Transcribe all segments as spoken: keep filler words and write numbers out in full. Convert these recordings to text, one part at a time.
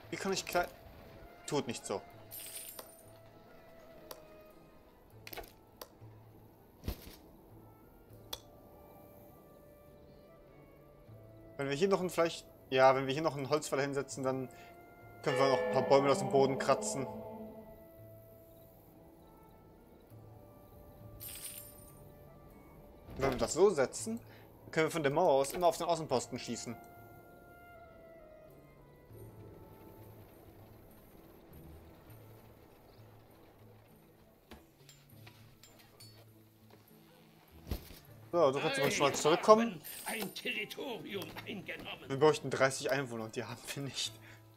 Wie kann ich klein... Tut nicht so. Wenn wir hier noch ein Fleisch... Ja, wenn wir hier noch einen Holzfäller hinsetzen, dann können wir noch ein paar Bäume aus dem Boden kratzen. Und wenn wir das so setzen, dann können wir von der Mauer aus immer auf den Außenposten schießen. So, du kannst aber schon mal zurückkommen. Ein Territorium eingenommen. Wir bräuchten dreißig Einwohner und die haben wir nicht.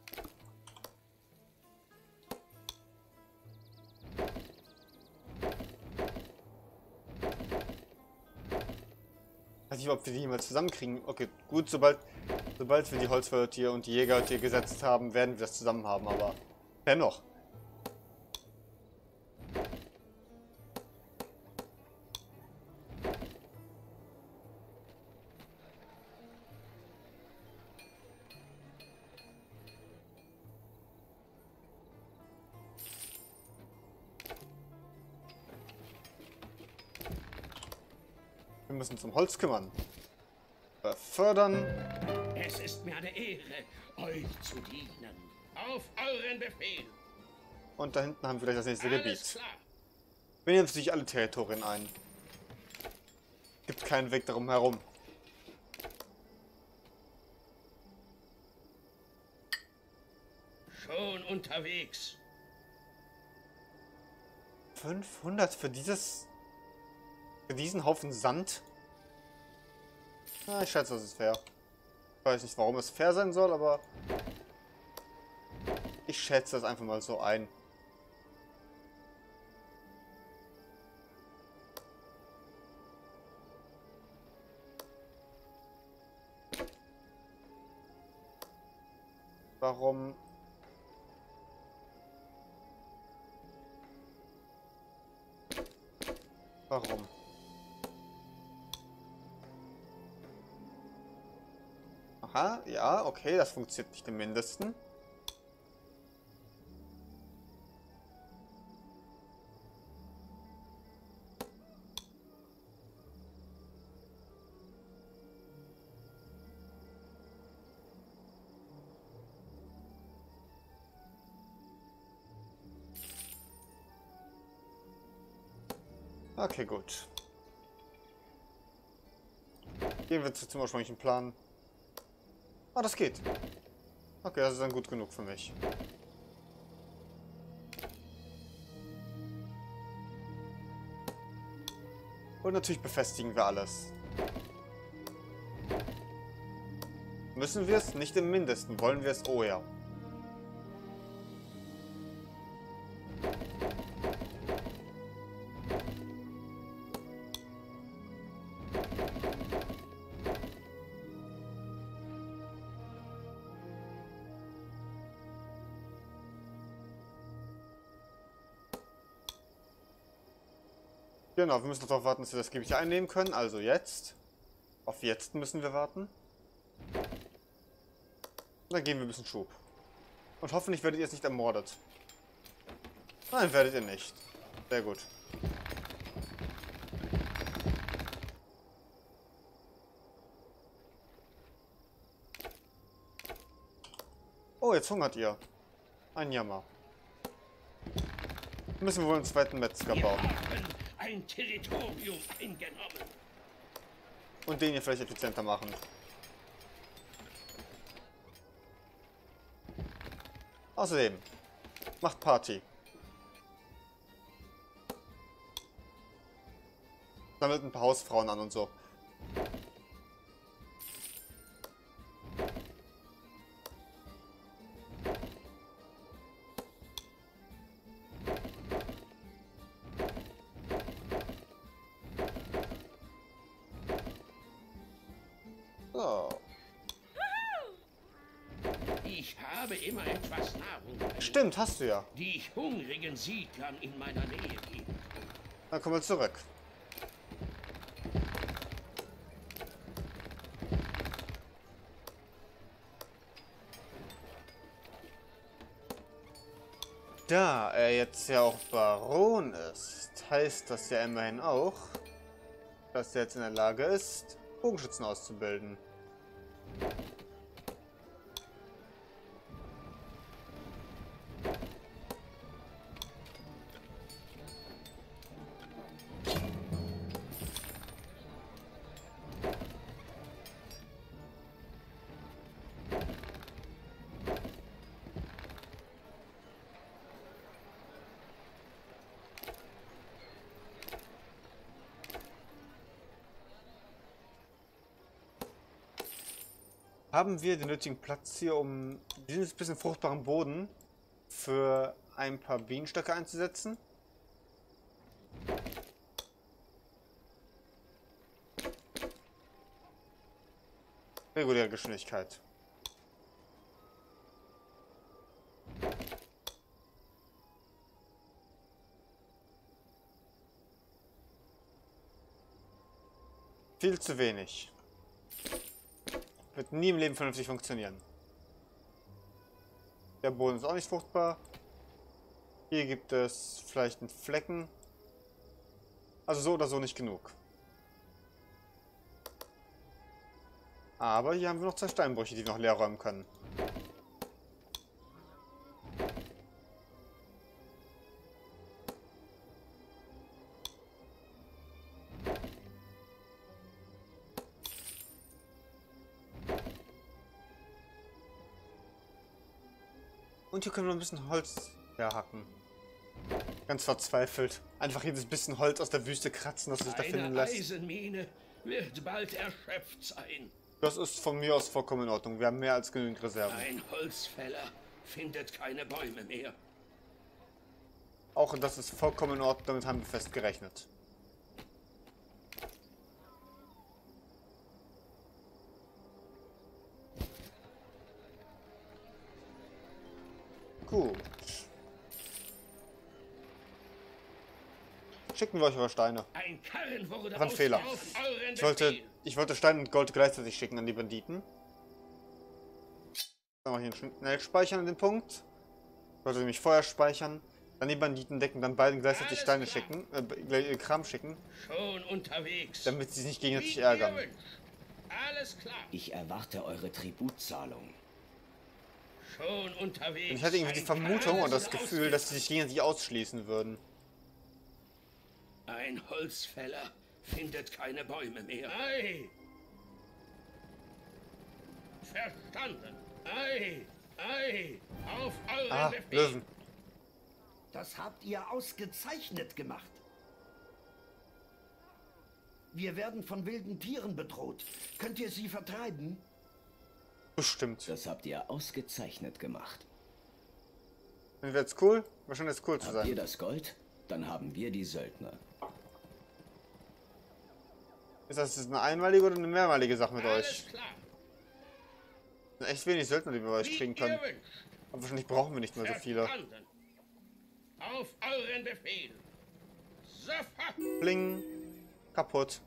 Ich weiß nicht, ob wir die jemals zusammenkriegen. Okay, gut, sobald, sobald wir die Holzfällertier und die Jägertier gesetzt haben, werden wir das zusammen haben, aber dennoch. Wir müssen zum Holz kümmern. Befördern. Es ist mir eine Ehre, euch zu dienen. Auf euren Befehl. Und da hinten haben wir gleich das nächste Alles Gebiet. klar. Wir nehmen natürlich alle Territorien ein. Gibt keinen Weg darum herum. Schon unterwegs. fünfhundert für dieses... Für diesen Haufen Sand? Na, ich schätze, das ist fair. Ich weiß nicht, warum es fair sein soll, aber... Ich schätze das einfach mal so ein. Warum... Warum? Aha, ja, okay, das funktioniert nicht im Mindesten. Okay, gut. Gehen wir zum ursprünglichen Plan. Ah, das geht. Okay, das ist dann gut genug für mich. Und natürlich befestigen wir alles. Müssen wir es? Nicht im Mindesten. Wollen wir es? Oh ja. Genau, wir müssen darauf warten, dass wir das Gebiet einnehmen können. Also jetzt. Auf jetzt müssen wir warten. Dann geben wir ein bisschen Schub. Und hoffentlich werdet ihr jetzt nicht ermordet. Nein, werdet ihr nicht. Sehr gut. Oh, jetzt hungert ihr. Ein Jammer. Müssen wir wohl einen zweiten Metzger Wir bauen. haben ein Territorium eingenommen. Und den hier vielleicht effizienter machen. Außerdem, macht Party. Sammelt ein paar Hausfrauen an und so. So. Ich habe immer etwas Nahrung, Stimmt, hast du ja. die ich hungrigen Siedlern in meiner Nähe gebe. Dann kommen wir zurück. Da er jetzt ja auch Baron ist, heißt das ja immerhin auch, dass er jetzt in der Lage ist, Bogenschützen auszubilden. Haben wir den nötigen Platz hier, um dieses bisschen fruchtbaren Boden für ein paar Bienenstöcke einzusetzen? Reguläre Geschwindigkeit. Viel zu wenig. Wird nie im Leben vernünftig funktionieren. Der Boden ist auch nicht fruchtbar. Hier gibt es vielleicht einen Flecken. Also so oder so nicht genug. Aber hier haben wir noch zwei Steinbrüche, die wir noch leer räumen können. Und hier können wir noch ein bisschen Holz herhacken. Ganz verzweifelt. Einfach jedes bisschen Holz aus der Wüste kratzen, das sich da finden lässt. Eine Eisenmine wird bald erschöpft sein. Das ist von mir aus vollkommen in Ordnung. Wir haben mehr als genügend Reserven. Ein Holzfäller findet keine Bäume mehr. Auch das ist vollkommen in Ordnung, damit haben wir fest gerechnet. Gut. Schicken wir euch aber Steine. Ein Karren wurde Das war ein Fehler. auf euren Ich wollte, Befehl. ich wollte Stein und Gold gleichzeitig schicken an die Banditen. Dann mache ich hier schnell speichern an den Punkt. Ich wollte nämlich vorher speichern. Dann die Banditen decken, dann beiden gleichzeitig Alles Steine klar. schicken, äh, Kram schicken, Schon unterwegs. damit sie sich nicht gegenseitig Wie ihr ärgern. wünscht. Alles klar. Ich erwarte eure Tributzahlung. Schon unterwegs. Und ich hatte irgendwie die Ein Vermutung Karren und das ist Gefühl, dass sie sich gegenseitig ausschließen würden. Ein Holzfäller findet keine Bäume mehr. Ei! Verstanden. Ei! Ei! Auf euren Ah, Befehl. Löwen. Das habt ihr ausgezeichnet gemacht. Wir werden von wilden Tieren bedroht. Könnt ihr sie vertreiben? Bestimmt. Das habt ihr ausgezeichnet gemacht. Dann wäre jetzt cool. Wir scheinen jetzt cool zu Habt ihr sein. das Gold? Dann haben wir die Söldner. Ist das jetzt eine einmalige oder eine mehrmalige Sache mit Alles euch? klar. Das sind echt wenig Söldner, die wir bei euch Wie kriegen ihr können. wünscht. Aber wahrscheinlich brauchen wir nicht mehr so viele. Verstanden. Auf euren Befehl. Sofort. Bling. Kaputt.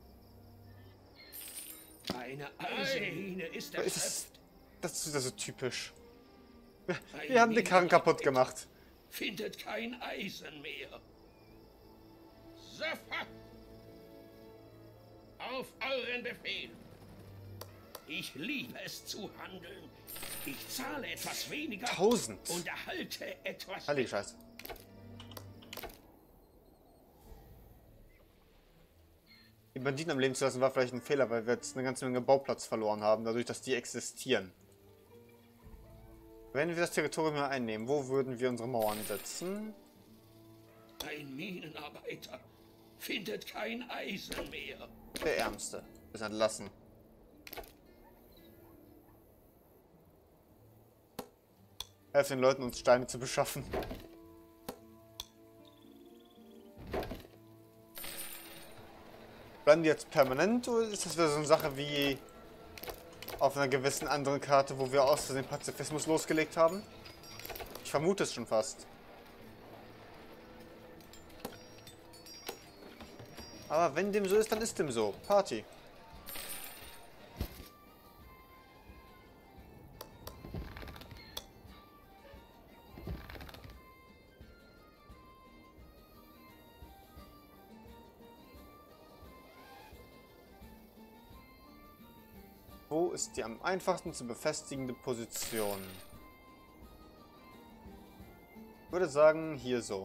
Eine Eisenmine ist Ist es, erschöpft. das ist wieder so typisch. Wir, Ein wir haben die Karren kaputt gemacht. Findet kein Eisen mehr. Sofort. Auf euren Befehl. Ich liebe es zu handeln. Ich zahle etwas weniger Tausend. und erhalte etwas Heilige Scheiße. Die Banditen am Leben zu lassen war vielleicht ein Fehler, weil wir jetzt eine ganze Menge Bauplatz verloren haben, dadurch, dass die existieren. Wenn wir das Territorium hier einnehmen, wo würden wir unsere Mauern setzen? Ein Minenarbeiter findet kein Eisen mehr. Der Ärmste. Ist entlassen. Helfen den Leuten, uns Steine zu beschaffen. Bleiben die jetzt permanent oder ist das wieder so eine Sache wie auf einer gewissen anderen Karte, wo wir aus Versehen Pazifismus losgelegt haben? Ich vermute es schon fast. Aber wenn dem so ist, dann ist dem so. Party. Wo ist die am einfachsten zu befestigende Position? Ich würde sagen, hier so.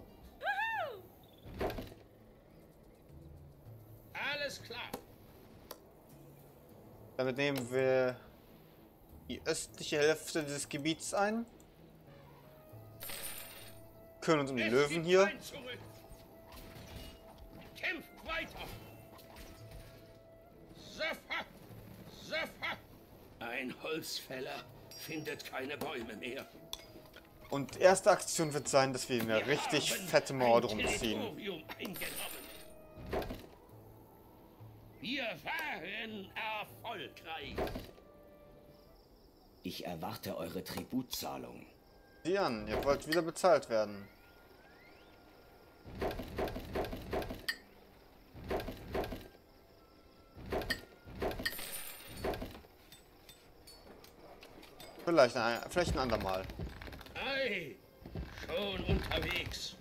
Alles klar. Damit nehmen wir die östliche Hälfte des Gebiets ein. Kümmern uns um die Es Löwen gibt hier. kein Zurück. Kämpft weiter. Sofort. Sofort. Ein Holzfäller findet keine Bäume mehr. Und erste Aktion wird sein, dass wir eine Wir richtig haben fette Mauer ein drum ziehen. Territorium eingenommen. Wir waren erfolgreich. Ich erwarte eure Tributzahlung. Sieh an, ihr wollt wieder bezahlt werden. Vielleicht ein, vielleicht ein andermal. Ei, schon unterwegs.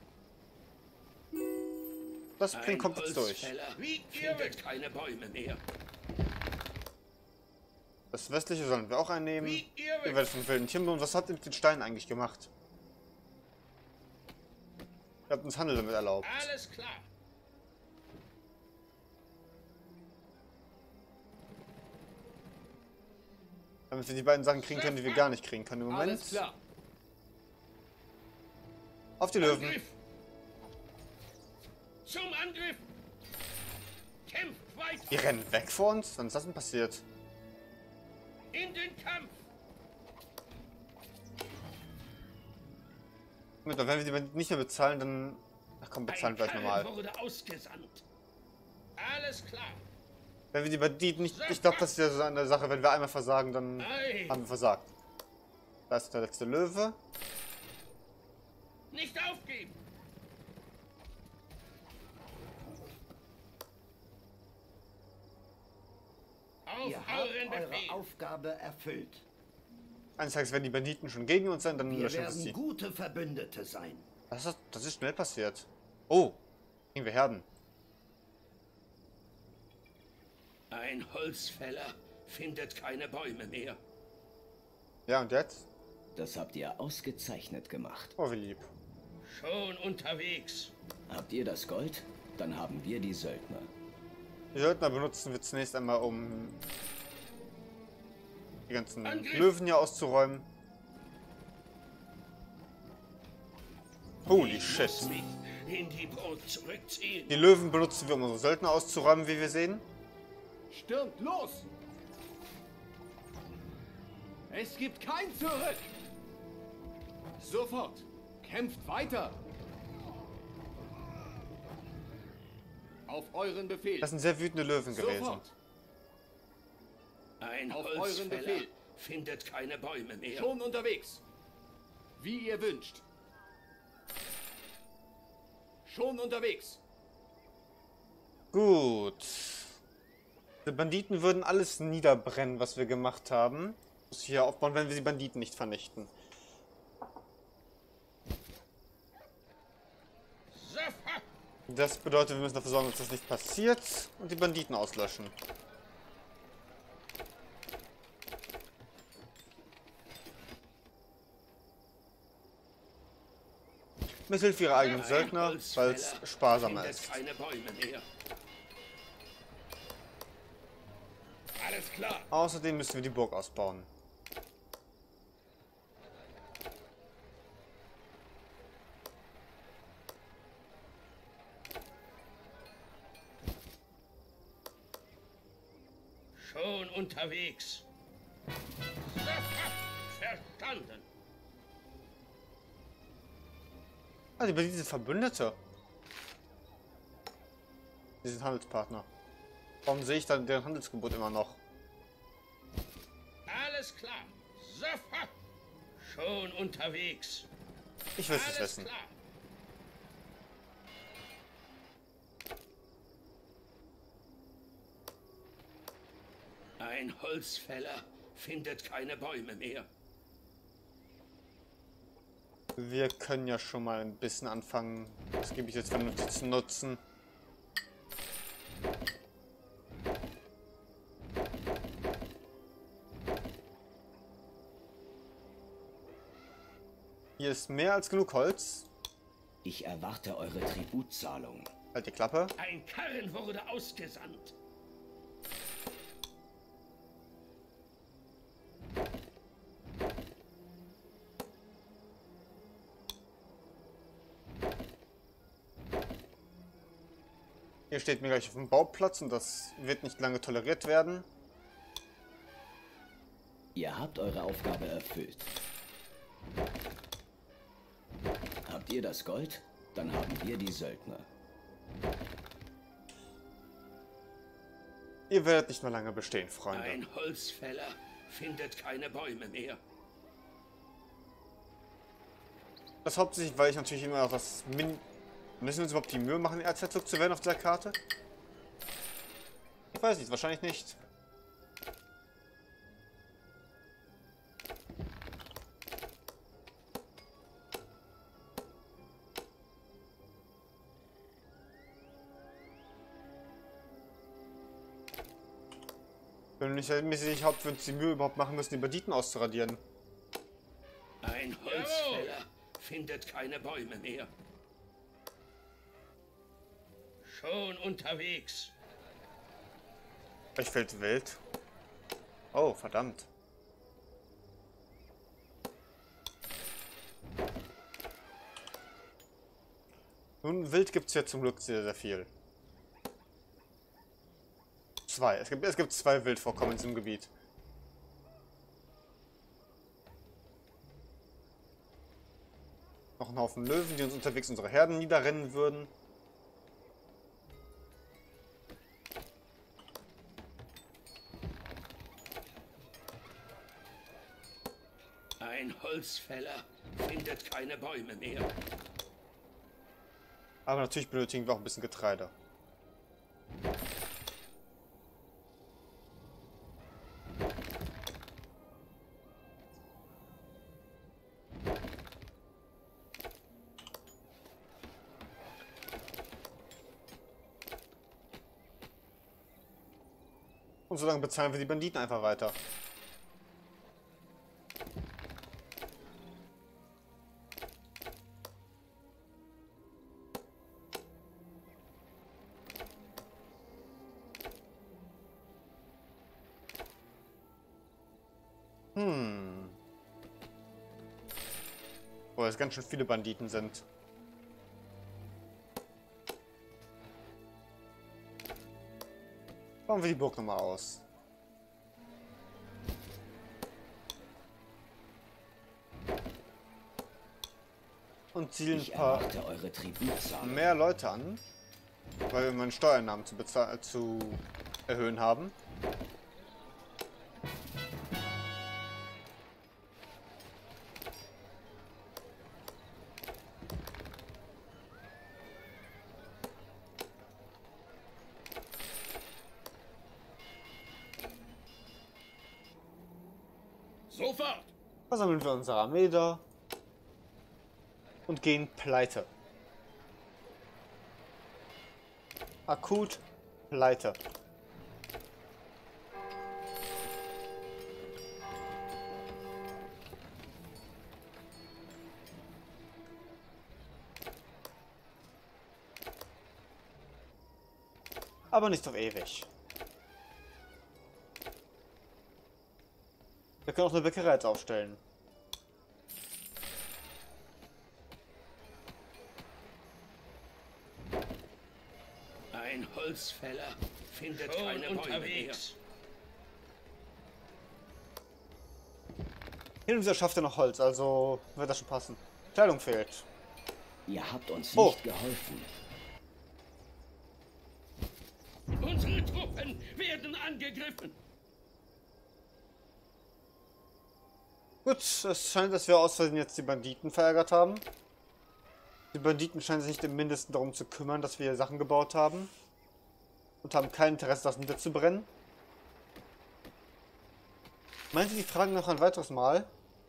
Das Pling kommt jetzt durch. Holzfäller Wie findet keine Bäume mehr. Das westliche sollen wir auch einnehmen. Wie ihr Ihr werdet von wilden Tieren. Und was habt ihr mit den Steinen eigentlich gemacht? Ihr habt uns Handel damit erlaubt. Alles klar. Damit wir die beiden Sachen kriegen können, die wir gar nicht kriegen können im Moment. Alles klar. Auf die Löwen. Angriff. Zum Angriff. Kämpft weiter. Die rennen weg vor uns? Wann ist das denn passiert? In den Kampf. Moment, wenn wir die nicht mehr bezahlen, dann... Ach komm, bezahlen wir gleich nochmal. wurde ausgesandt. Alles klar. Wenn wir die Banditen nicht... Ich glaube, das ist ja so eine Sache, wenn wir einmal versagen, dann Ei. haben wir versagt. Da ist der letzte Löwe. Nicht aufgeben. Auf Ihr habt euren eure Befehl. Aufgabe erfüllt. Eines Tages werden die Banditen schon gegen uns sein, dann Wir löschen wir werden sie. gute Verbündete sein. Das ist, das ist schnell passiert. Oh, kriegen wir Herden. Ein Holzfäller findet keine Bäume mehr. Ja, und jetzt? Das habt ihr ausgezeichnet gemacht. Oh, wie lieb. Schon unterwegs. Habt ihr das Gold? Dann haben wir die Söldner. Die Söldner benutzen wir zunächst einmal, um die ganzen Angriff. Löwen hier auszuräumen. Holy Ich shit. muss mich in die Burg zurückziehen. Die Löwen benutzen wir, um unsere Söldner auszuräumen, wie wir sehen. Stürmt los! Es gibt kein Zurück! Sofort! Kämpft weiter! Auf euren Befehl! Das sind sehr wütende Löwen gewesen. Sofort! Ein Auf euren Holzfäller Befehl. findet keine Bäume mehr. Schon unterwegs! Wie ihr wünscht! Schon unterwegs! Gut. Die Banditen würden alles niederbrennen, was wir gemacht haben. Muss hier aufbauen, wenn wir die Banditen nicht vernichten. Sofort! Das bedeutet, wir müssen dafür sorgen, dass das nicht passiert und die Banditen auslöschen. Mithilfe ihrer eigenen Ein Söldner, Holzfäller weil es sparsamer findet ist. keine Bäume mehr. Alles klar. Außerdem müssen wir die Burg ausbauen. Schon unterwegs. Sofort verstanden. Ah, die Banditen sind Verbündete. Die sind Handelspartner. Warum sehe ich dann deren Handelsgebot immer noch? Alles klar. Sofort. Schon unterwegs. Ich will es nicht Alles wissen. klar. Ein Holzfäller findet keine Bäume mehr. Wir können ja schon mal ein bisschen anfangen, das Gebiet jetzt vernünftig zu nutzen. Hier ist mehr als genug Holz. Ich erwarte eure Tributzahlung. Halt die Klappe. Ein Karren wurde ausgesandt. Hier steht mir gleich auf dem Bauplatz und das wird nicht lange toleriert werden. Ihr habt eure Aufgabe erfüllt. Habt ihr das Gold? Dann haben wir die Söldner. Ihr werdet nicht mehr lange bestehen, Freunde. Ein Holzfäller findet keine Bäume mehr. Das hauptsächlich, weil ich natürlich immer noch das Min... Müssen wir uns überhaupt die Mühe machen, Erzherzog zu werden auf dieser Karte? Ich weiß nicht, wahrscheinlich nicht. Bin nicht mäßig Haupt, wenn sie die Mühe überhaupt machen müssen, die Banditen auszuradieren. Ein Holzfäller findet keine Bäume mehr. Schon unterwegs. Euch fällt wild. Oh, verdammt. Nun, Wild gibt es ja zum Glück sehr, sehr viel. Zwei. Es gibt, es gibt zwei Wildvorkommen in diesem Gebiet. Noch ein Haufen Löwen, die uns unterwegs unsere Herden niederrennen würden. Ein Holzfäller findet keine Bäume mehr. Aber natürlich benötigen wir auch ein bisschen Getreide. Und solange bezahlen wir die Banditen einfach weiter. Hm. Wo es ganz schön viele Banditen sind. Bauen wir die Burg nochmal aus. Und zielen ein Ich paar erwarte eure Tributzahlung. mehr Leute an, weil wir meine Steuereinnahmen zu, bezahl- zu erhöhen haben. Sofort! Versammeln wir unsere Armee da und gehen pleite. Akut pleite. Aber nicht auf ewig. Wir können auch eine Bäckerei jetzt aufstellen. Ein Holzfäller findet Schon keine unterwegs. Hin und wieder schafft er noch Holz, also wird das schon passen. Kleidung fehlt. Ihr habt uns Oh. nicht geholfen. Unsere Truppen werden angegriffen. Gut, es scheint, dass wir aus Versehen jetzt die Banditen verärgert haben. Die Banditen scheinen sich nicht im Mindesten darum zu kümmern, dass wir Sachen gebaut haben. Und haben kein Interesse, das niederzubrennen. Meinen Sie, die fragen noch ein weiteres Mal?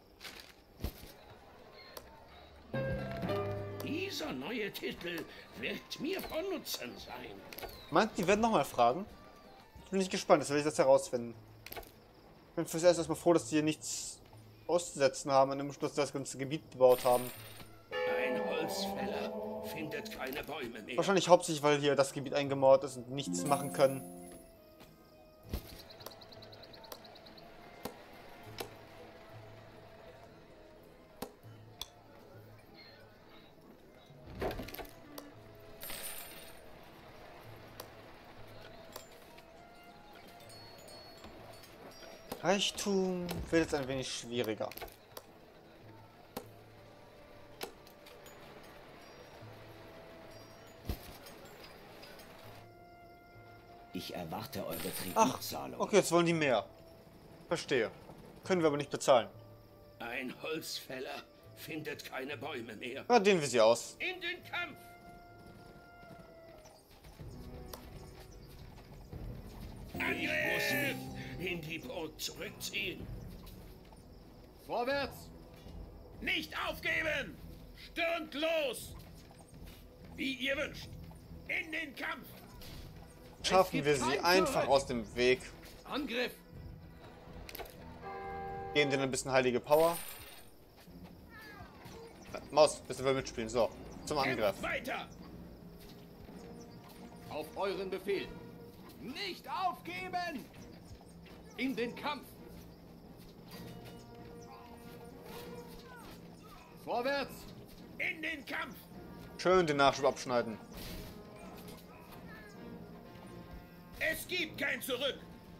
Dieser neue Titel wird mir von Nutzen sein. Meint, die werden nochmal fragen? Ich bin nicht gespannt, das werde ich jetzt herausfinden. Ich bin fürs Erste erstmal froh, dass die hier nichts auszusetzen haben und im Schluss das ganze Gebiet bebaut haben. Ein Holzfäller findet keine Bäume mehr. Wahrscheinlich hauptsächlich, weil hier das Gebiet eingemauert ist und nichts machen können. Reichtum wird jetzt ein wenig schwieriger. Ich erwarte eure Ach, Tributzahlung. okay, jetzt wollen die mehr. Verstehe. Können wir aber nicht bezahlen. Ein Holzfäller findet keine Bäume mehr. Na, dehnen wir sie aus. In den Kampf! Ich muss mich in die Burg zurückziehen. Vorwärts! Nicht aufgeben! Stürmt los! Wie ihr wünscht. In den Kampf! Schaffen gibt wir sie kein einfach Zurück. aus dem Weg. Angriff! Geben denen ein bisschen heilige Power. Maus, bisschen will mitspielen. So, zum Angriff. Kämpft weiter! Auf euren Befehl! Nicht aufgeben! In den Kampf! Vorwärts! In den Kampf! Schön den Nachschub abschneiden. Es gibt kein Zurück!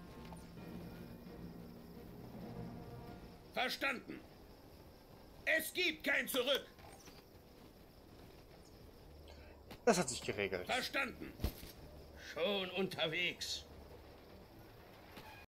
Verstanden! Es gibt kein Zurück! Das hat sich geregelt. Verstanden! Schon unterwegs!